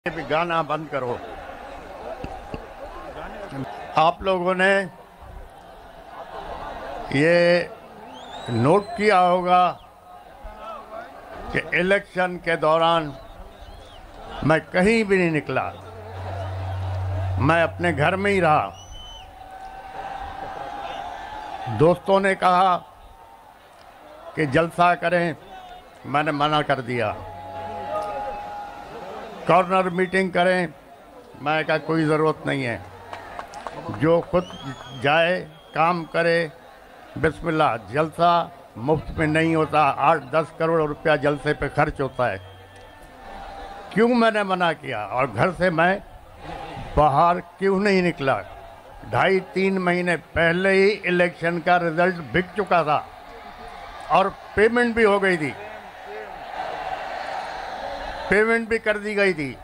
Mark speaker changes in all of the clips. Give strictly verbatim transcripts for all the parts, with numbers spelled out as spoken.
Speaker 1: भी गाना बंद करो। आप लोगों ने ये नोट किया होगा कि इलेक्शन के दौरान मैं कहीं भी नहीं निकला, मैं अपने घर में ही रहा। दोस्तों ने कहा कि जलसा करें, मैंने मना कर दिया। कॉर्नर मीटिंग करें, मैं कहा कोई ज़रूरत नहीं है, जो खुद जाए काम करे, बिस्मिल्लाह। जलसा मुफ्त में नहीं होता, आठ दस करोड़ रुपया जलसे पे खर्च होता है। क्यों मैंने मना किया और घर से मैं बाहर क्यों नहीं निकला? ढाई तीन महीने पहले ही इलेक्शन का रिजल्ट बिक चुका था और पेमेंट भी हो गई थी, पेमेंट भी कर दी गई थी।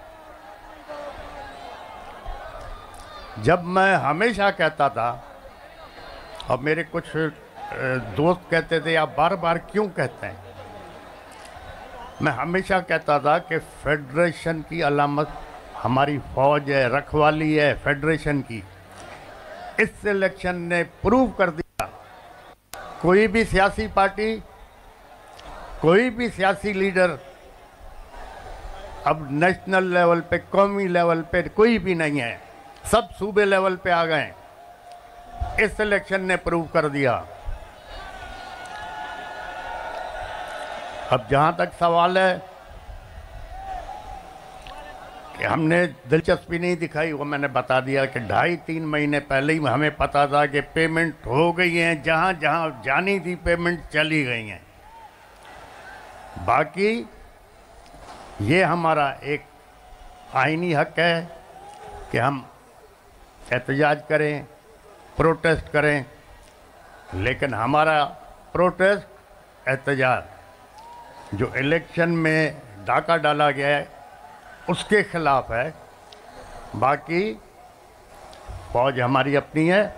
Speaker 1: जब मैं हमेशा कहता था, और मेरे कुछ दोस्त कहते थे आप बार बार क्यों कहते हैं, मैं हमेशा कहता था कि फेडरेशन की अलामत हमारी फौज है, रखवाली है फेडरेशन की। इस इलेक्शन ने प्रूव कर दिया, कोई भी सियासी पार्टी, कोई भी सियासी लीडर अब नेशनल लेवल पे, कौमी लेवल पे कोई भी नहीं है, सब सूबे लेवल पे आ गए। इस इलेक्शन ने प्रूव कर दिया। अब जहां तक सवाल है कि हमने दिलचस्पी नहीं दिखाई, वो मैंने बता दिया कि ढाई तीन महीने पहले ही हमें पता था कि पेमेंट हो गई है, जहां जहां जानी थी पेमेंट चली गई हैं। बाकी ये हमारा एक आईनी हक है कि हम एहतजाज करें, प्रोटेस्ट करें, लेकिन हमारा प्रोटेस्ट, एहतजाज जो इलेक्शन में डाका डाला गया है उसके खिलाफ है। बाकी फौज हमारी अपनी है,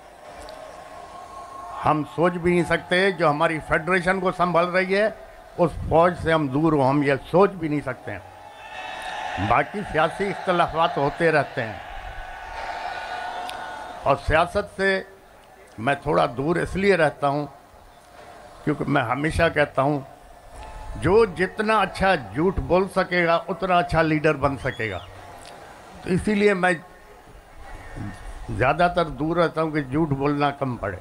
Speaker 1: हम सोच भी नहीं सकते जो हमारी फेडरेशन को संभाल रही है उस फौज से हम दूर हो, हम ये सोच भी नहीं सकते हैं। बाकी सियासी इख्तलाफात होते रहते हैं और सियासत से मैं थोड़ा दूर इसलिए रहता हूं क्योंकि मैं हमेशा कहता हूं जो जितना अच्छा झूठ बोल सकेगा उतना अच्छा लीडर बन सकेगा। तो इसीलिए मैं ज़्यादातर दूर रहता हूं कि झूठ बोलना कम पड़े।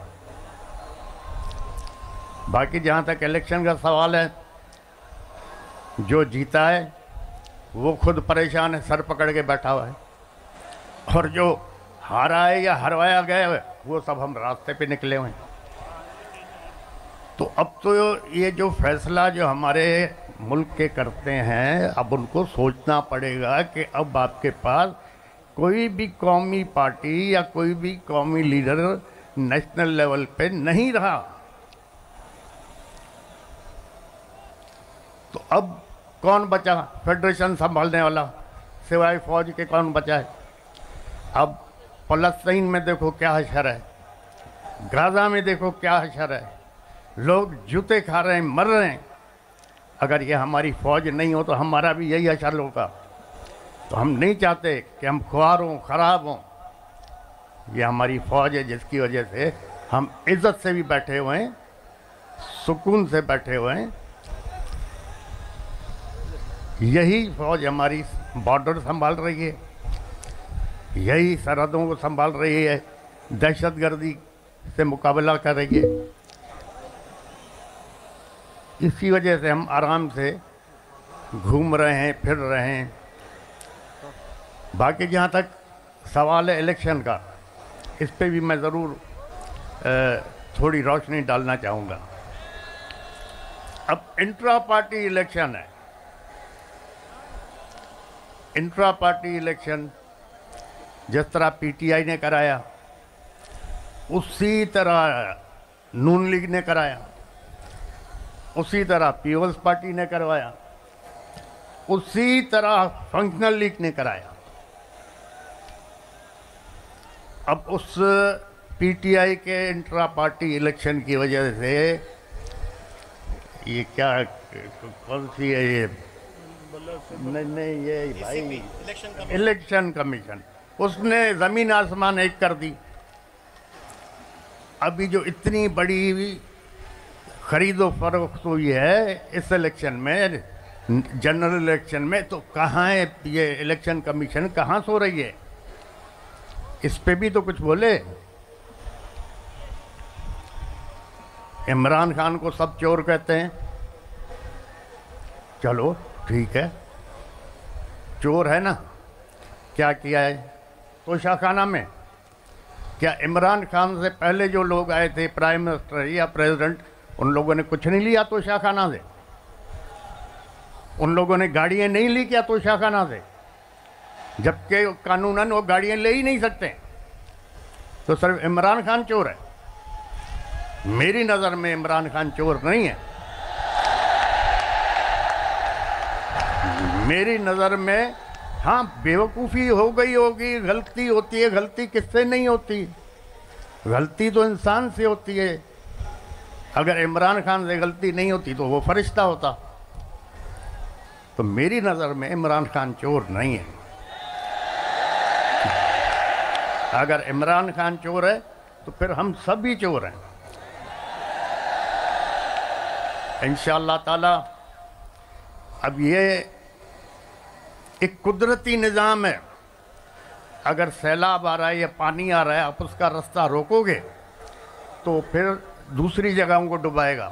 Speaker 1: बाकी जहां तक इलेक्शन का सवाल है, जो जीता है वो खुद परेशान है, सर पकड़ के बैठा हुआ है, और जो हारा है या हरवाया गया है वो सब हम रास्ते पे निकले हुए हैं। तो अब तो ये जो फैसला जो हमारे मुल्क के करते हैं, अब उनको सोचना पड़ेगा कि अब आपके पास कोई भी कौमी पार्टी या कोई भी कौमी लीडर नेशनल लेवल पे नहीं रहा। तो अब कौन बचा फेडरेशन संभालने वाला? सिवाय फौज के कौन बचा है? अब फलस्तीन में देखो क्या हशर है, गाजा में देखो क्या हशर है, लोग जूते खा रहे हैं, मर रहे हैं। अगर ये हमारी फौज नहीं हो तो हमारा भी यही हशर होगा। तो हम नहीं चाहते कि हम ख्वार हों, ख़राब हों। ये हमारी फौज है जिसकी वजह से हम इज़्ज़त से भी बैठे हुए हैं, सुकून से बैठे हुए हैं। यही फौज हमारी बॉर्डर संभाल रही है, यही सरहदों को संभाल रही है, दहशतगर्दी से मुकाबला कर रही है। इसी वजह से हम आराम से घूम रहे हैं, फिर रहे हैं। बाकी जहाँ तक सवाल है इलेक्शन का, इस पे भी मैं ज़रूर थोड़ी रोशनी डालना चाहूँगा। अब इंट्रा पार्टी इलेक्शन है, इंट्रा पार्टी इलेक्शन जिस तरह पीटीआई ने कराया उसी तरह नून लीग ने कराया, उसी तरह पीपल्स पार्टी ने करवाया, उसी तरह फंक्शनल लीग ने कराया। अब उस पीटीआई के इंट्रा पार्टी इलेक्शन की वजह से ये क्या, कौन सी है ये नहीं नहीं ये भाई इलेक्शन कमीशन, उसने ज़मीन आसमान एक कर दी। अभी जो इतनी बड़ी खरीदो फरोख्त हुई है इस इलेक्शन में, जनरल इलेक्शन में, तो कहाँ है ये इलेक्शन कमीशन, कहाँ सो रही है? इस पे भी तो कुछ बोले। इमरान खान को सब चोर कहते हैं, चलो ठीक है, चोर है ना। क्या किया है तोशाखाना में? क्या इमरान खान से पहले जो लोग आए थे, प्राइम मिनिस्टर या प्रेसिडेंट, उन लोगों ने कुछ नहीं लिया तोशाखाना से? उन लोगों ने गाड़ियाँ नहीं ली क्या तोशाखाना से? जबकि कानूनन वो गाड़ियाँ ले ही नहीं सकते। तो सिर्फ इमरान खान चोर है? मेरी नज़र में इमरान खान चोर नहीं है। मेरी नज़र में हाँ बेवकूफ़ी हो गई होगी, गलती होती है। गलती किससे नहीं होती? गलती तो इंसान से होती है। अगर इमरान खान से गलती नहीं होती तो वो फरिश्ता होता। तो मेरी नज़र में इमरान खान चोर नहीं है। अगर इमरान खान चोर है तो फिर हम सब भी चोर हैं। इंशाअल्लाह ताला अब ये एक कुदरती निज़ाम है। अगर सैलाब आ रहा है या पानी आ रहा है, आप उसका रास्ता रोकोगे तो फिर दूसरी जगहों को डुबाएगा।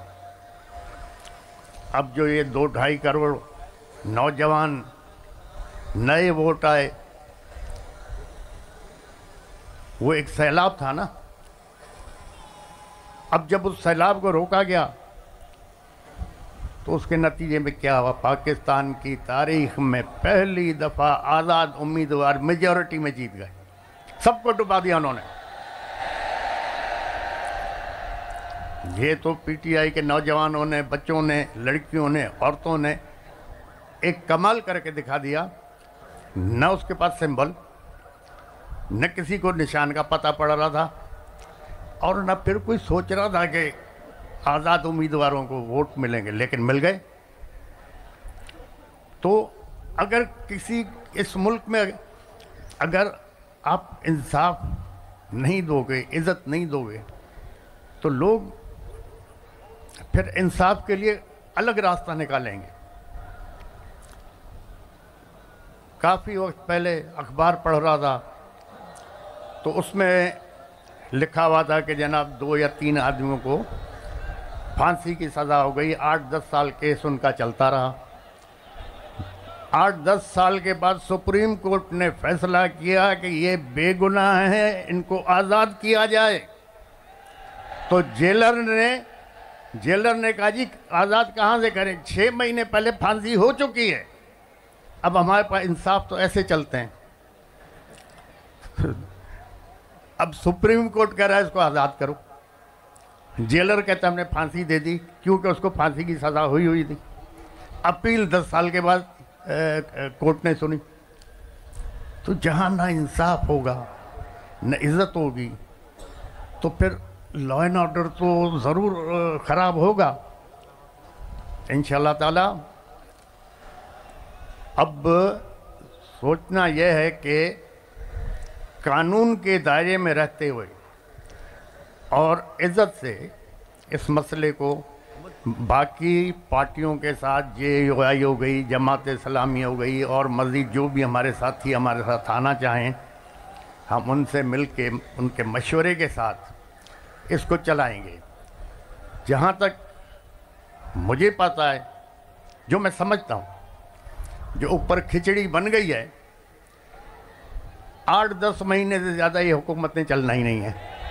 Speaker 1: अब जो ये दो ढाई करोड़ नौजवान नए वोट आए, वो एक सैलाब था ना। अब जब उस सैलाब को रोका गया तो उसके नतीजे में क्या हुआ? पाकिस्तान की तारीख में पहली दफ़ा आज़ाद उम्मीदवार मेजॉरिटी में जीत गए। सबको डुबा दिया उन्होंने। ये तो पीटीआई के नौजवानों ने, बच्चों ने, लड़कियों ने, औरतों ने एक कमाल करके दिखा दिया। न उसके पास सिंबल, न किसी को निशान का पता पड़ रहा था, और न फिर कोई सोच रहा था कि आज़ाद उम्मीदवारों को वोट मिलेंगे, लेकिन मिल गए। तो अगर किसी इस मुल्क में अगर आप इंसाफ नहीं दोगे, इज़्ज़त नहीं दोगे, तो लोग फिर इंसाफ के लिए अलग रास्ता निकालेंगे। काफ़ी वक्त पहले अखबार पढ़ रहा था तो उसमें लिखा हुआ था कि जनाब दो या तीन आदमियों को फांसी की सज़ा हो गई। आठ दस साल केस उनका चलता रहा। आठ दस साल के बाद सुप्रीम कोर्ट ने फैसला किया कि ये बेगुनाह हैं, इनको आज़ाद किया जाए। तो जेलर ने जेलर ने कहा जी आज़ाद कहाँ से करें, छः महीने पहले फांसी हो चुकी है। अब हमारे पास इंसाफ तो ऐसे चलते हैं। अब सुप्रीम कोर्ट कह रहा है इसको आज़ाद करो। जेलर कहता हमने फांसी दे दी क्योंकि उसको फांसी की सज़ा हुई हुई थी। अपील दस साल के बाद कोर्ट ने सुनी। तो जहाँ ना इंसाफ होगा, न इज़्ज़त होगी, तो फिर लॉ एंड ऑर्डर तो ज़रूर ख़राब होगा। इंशाअल्लाह ताला अब सोचना यह है कि कानून के दायरे में रहते हुए और इज़्ज़त से इस मसले को बाकी पार्टियों के साथ, जे यू आई हो गई, जमात इस्लामी हो गई, और मज़ीद जो भी हमारे साथी हमारे साथ आना चाहें, हम उनसे मिल के उनके मशवरे के साथ इसको चलाएंगे। जहाँ तक मुझे पता है, जो मैं समझता हूँ, जो ऊपर खिचड़ी बन गई है, आठ दस महीने से ज़्यादा ये हुकूमत ने चलना ही नहीं है।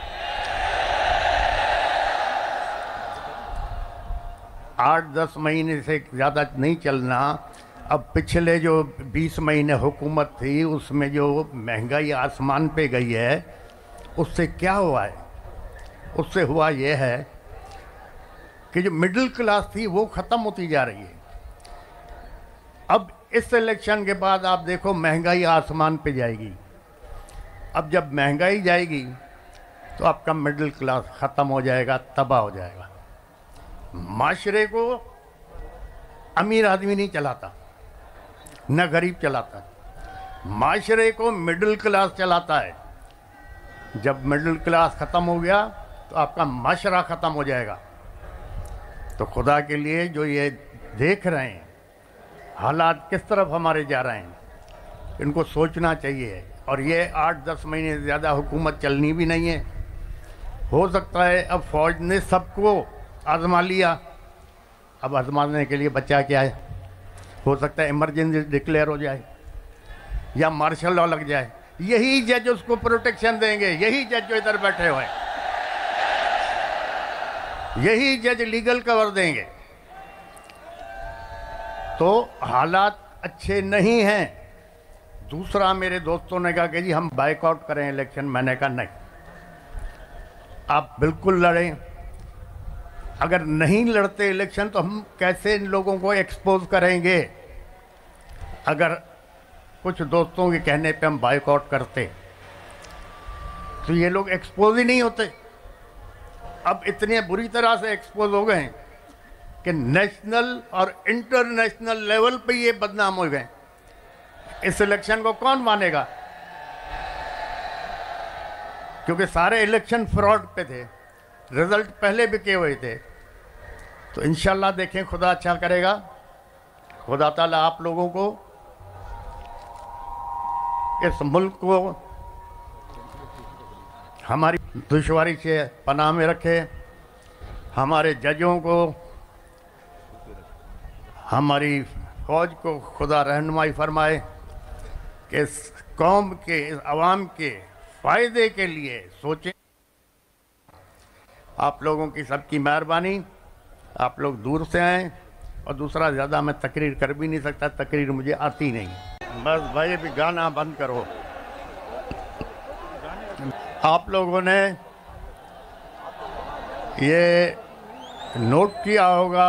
Speaker 1: आठ दस महीने से ज़्यादा नहीं चलना। अब पिछले जो बीस महीने हुकूमत थी उसमें जो महंगाई आसमान पे गई है, उससे क्या हुआ है? उससे हुआ ये है कि जो मिडिल क्लास थी वो ख़त्म होती जा रही है। अब इस इलेक्शन के बाद आप देखो महंगाई आसमान पे जाएगी। अब जब महंगाई जाएगी तो आपका मिडिल क्लास ख़त्म हो जाएगा, तबाह हो जाएगा। माशरे को अमीर आदमी नहीं चलाता, न गरीब चलाता है। माशरे को मिडिल क्लास चलाता है। जब मिडिल क्लास ख़त्म हो गया तो आपका माशरा ख़त्म हो जाएगा। तो खुदा के लिए जो ये देख रहे हैं हालात किस तरफ हमारे जा रहे हैं, इनको सोचना चाहिए। और ये आठ दस महीने से ज़्यादा हुकूमत चलनी भी नहीं है। हो सकता है अब फ़ौज ने सबको आजमा लिया, अब आजमाने के लिए बचा क्या है। हो सकता है इमरजेंसी डिक्लेयर हो जाए या मार्शल लॉ लग जाए। यही जज उसको प्रोटेक्शन देंगे, यही जज जो इधर बैठे हुए हैं, यही जज लीगल कवर देंगे। तो हालात अच्छे नहीं हैं। दूसरा, मेरे दोस्तों ने कहा कि जी हम बाइकआउट करें इलेक्शन। मैंने कहा नहीं, आप बिल्कुल लड़ें। अगर नहीं लड़ते इलेक्शन तो हम कैसे इन लोगों को एक्सपोज करेंगे। अगर कुछ दोस्तों के कहने पे हम बाइकआउट करते तो ये लोग एक्सपोज ही नहीं होते। अब इतने बुरी तरह से एक्सपोज हो गए कि नेशनल और इंटरनेशनल लेवल पे ये बदनाम हो गए। इस इलेक्शन को कौन मानेगा, क्योंकि सारे इलेक्शन फ्रॉड पे थे, रिजल्ट पहले बिके हुए थे। तो इंशाल्लाह देखें, खुदा अच्छा करेगा। खुदा ताला आप लोगों को, इस मुल्क को हमारी दुश्वारी से पनाह में रखे, हमारे जजों को, हमारी फौज को खुदा रहनुमाई फरमाए कि इस कौम के, इस आवाम के फ़ायदे के लिए सोचें। आप लोगों की सबकी मेहरबानी। आप लोग दूर से आए, और दूसरा ज़्यादा मैं तकरीर कर भी नहीं सकता, तकरीर मुझे आती नहीं। बस भाई भी गाना बंद करो। आप लोगों ने ये नोट किया होगा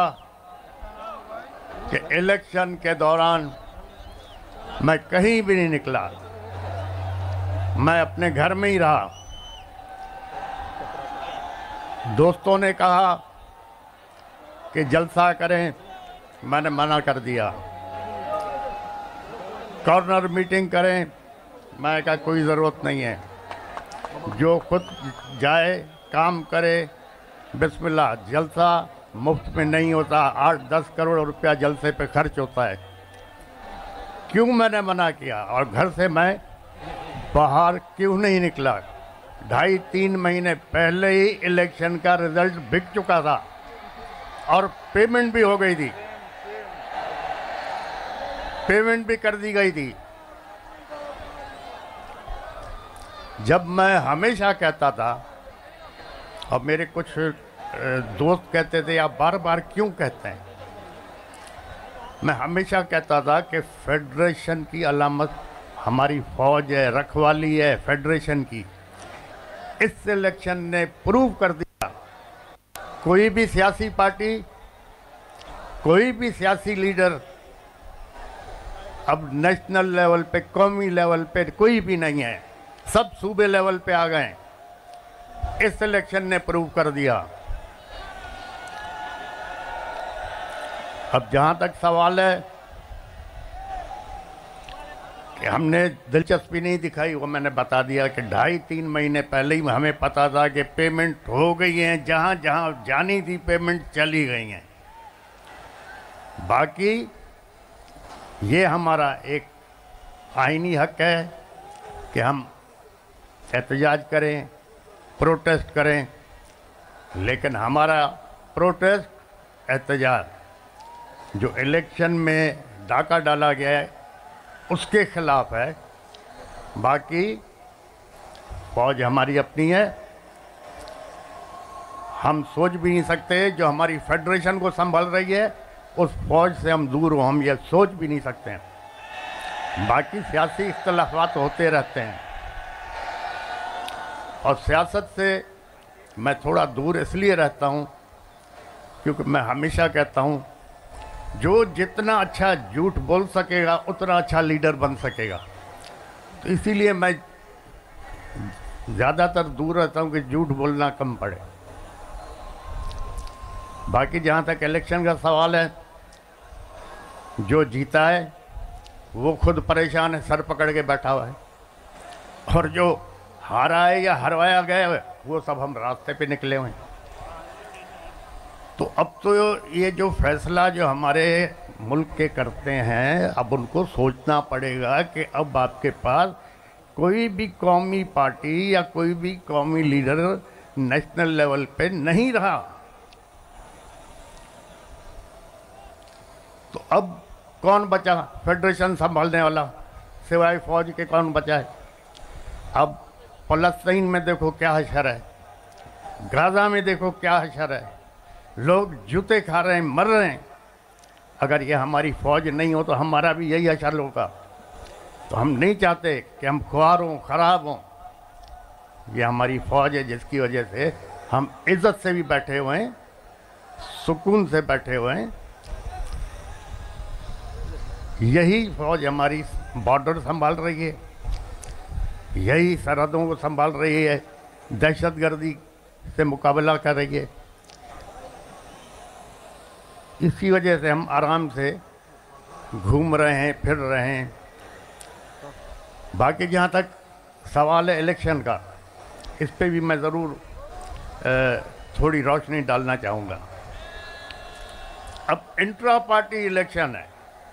Speaker 1: कि इलेक्शन के दौरान मैं कहीं भी नहीं निकला, मैं अपने घर में ही रहा। दोस्तों ने कहा कि जलसा करें, मैंने मना कर दिया। कॉर्नर मीटिंग करें, मैं कहा कोई ज़रूरत नहीं है, जो खुद जाए काम करे, बिस्मिल्लाह। जलसा मुफ्त में नहीं होता, आठ दस करोड़ रुपया जलसे पे खर्च होता है। क्यों मैंने मना किया, और घर से मैं बाहर क्यों नहीं निकला। ढाई तीन महीने पहले ही इलेक्शन का रिजल्ट बिक चुका था और पेमेंट भी हो गई थी, पेमेंट भी कर दी गई थी। जब मैं हमेशा कहता था, और मेरे कुछ दोस्त कहते थे आप बार बार क्यों कहते हैं, मैं हमेशा कहता था कि फेडरेशन की अलामत हमारी फौज है, रखवाली है फेडरेशन की। इस इलेक्शन ने प्रूव कर दिया, कोई भी सियासी पार्टी, कोई भी सियासी लीडर अब नेशनल लेवल पे, कौमी लेवल पे कोई भी नहीं है, सब सूबे लेवल पे आ गए। इस इलेक्शन ने प्रूव कर दिया। अब जहाँ तक सवाल है कि हमने दिलचस्पी नहीं दिखाई, वो मैंने बता दिया कि ढाई तीन महीने पहले ही हमें पता था कि पेमेंट हो गई है, जहाँ जहाँ जानी थी पेमेंट चली गई हैं। बाकी ये हमारा एक आईनी हक है कि हम एहतजाज करें, प्रोटेस्ट करें, लेकिन हमारा प्रोटेस्ट, एहतजाज जो इलेक्शन में डाका डाला गया है उसके खिलाफ है। बाकी फौज हमारी अपनी है, हम सोच भी नहीं सकते जो हमारी फेडरेशन को संभाल रही है उस फौज से हम दूर हो, हम ये सोच भी नहीं सकते हैं। बाकी सियासी इख्तलाफात होते रहते हैं, और सियासत से मैं थोड़ा दूर इसलिए रहता हूँ क्योंकि मैं हमेशा कहता हूँ जो जितना अच्छा झूठ बोल सकेगा उतना अच्छा लीडर बन सकेगा। तो इसीलिए मैं ज़्यादातर दूर रहता हूँ कि झूठ बोलना कम पड़े। बाकी जहाँ तक इलेक्शन का सवाल है, जो जीता है वो खुद परेशान है, सर पकड़ के बैठा हुआ है, और जो हारा है या हरवाया गया है वो सब हम रास्ते पे निकले हुए हैं। तो अब तो ये जो फैसला जो हमारे मुल्क के करते हैं, अब उनको सोचना पड़ेगा कि अब आपके पास कोई भी कौमी पार्टी या कोई भी कौमी लीडर नेशनल लेवल पे नहीं रहा। तो अब कौन बचा फेडरेशन संभालने वाला? सिवाय फौज के कौन बचा है? अब फलस्तीन में देखो क्या हशर है, गाजा में देखो क्या हशर है, लोग जूते खा रहे हैं, मर रहे हैं। अगर ये हमारी फौज नहीं हो तो हमारा भी यही हशर होगा। तो हम नहीं चाहते कि हम ख्वार हों, ख़राब हों। ये हमारी फौज है जिसकी वजह से हम इज़्ज़त से भी बैठे हुए हैं, सुकून से बैठे हुए हैं। यही फौज हमारी बॉर्डर संभाल रही है, यही सरहदों को संभाल रही है, दहशतगर्दी से मुकाबला कर रही है। इसी वजह से हम आराम से घूम रहे हैं, फिर रहे हैं। बाकी जहाँ तक सवाल है इलेक्शन का, इस पे भी मैं ज़रूर थोड़ी रोशनी डालना चाहूँगा। अब इंट्रा पार्टी इलेक्शन है।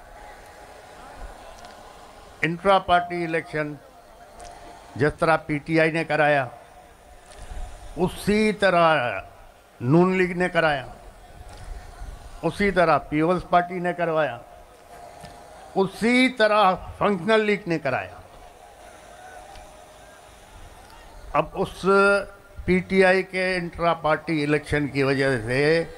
Speaker 1: इंट्रा पार्टी इलेक्शन जिस तरह पीटीआई ने कराया, उसी तरह नून लीग ने कराया, उसी तरह पीपल्स पार्टी ने करवाया, उसी तरह फंक्शनल लीग ने कराया। अब उस पीटीआई के इंट्रा पार्टी इलेक्शन की वजह से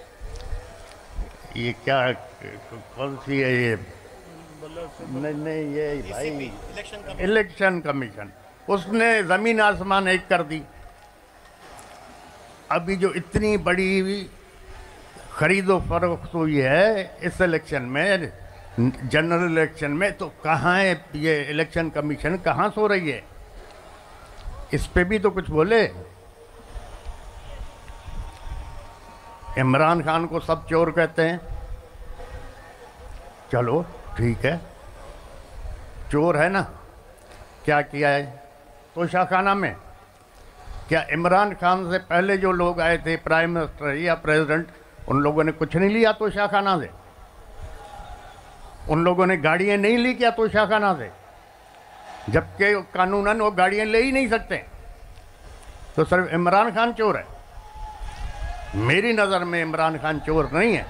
Speaker 1: ये क्या कौन सी है ये नहीं नहीं ये भाई इलेक्शन कमीशन, उसने ज़मीन आसमान एक कर दी। अभी जो इतनी बड़ी खरीदो फरोख्त हुई है इस इलेक्शन में, जनरल इलेक्शन में, तो कहाँ है ये इलेक्शन कमीशन, कहाँ सो रही है? इस पे भी तो कुछ बोले। इमरान खान को सब चोर कहते हैं, चलो ठीक है, चोर है ना। क्या किया है तोशाखाना में? क्या इमरान खान से पहले जो लोग आए थे, प्राइम मिनिस्टर या प्रेसिडेंट, उन लोगों ने कुछ नहीं लिया तोशाखाना से? उन लोगों ने गाड़ियाँ नहीं ली क्या तोशाखाना से? जबकि कानूनन वो गाड़ियाँ ले ही नहीं सकते। तो सिर्फ इमरान खान चोर है? मेरी नज़र में इमरान खान चोर नहीं है।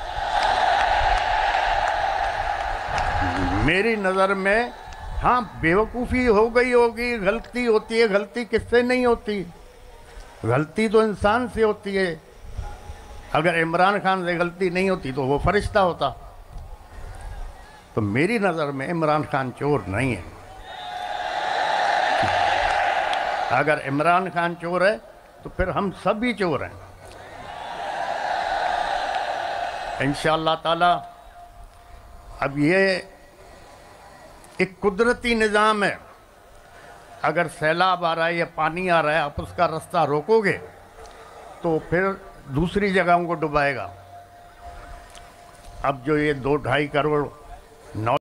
Speaker 1: मेरी नज़र में हाँ बेवकूफ़ी हो गई होगी, गलती होती है। गलती किससे नहीं होती? गलती तो इंसान से होती है। अगर इमरान खान से गलती नहीं होती तो वो फरिश्ता होता। तो मेरी नज़र में इमरान खान चोर नहीं है। अगर इमरान खान चोर है तो फिर हम सब भी चोर हैं। इंशाअल्लाह ताला अब ये एक कुदरती निज़ाम है। अगर सैलाब आ रहा है या पानी आ रहा है, आप उसका रास्ता रोकोगे तो फिर दूसरी जगहों को डुबाएगा। अब जो ये दो ढाई करोड़ नौ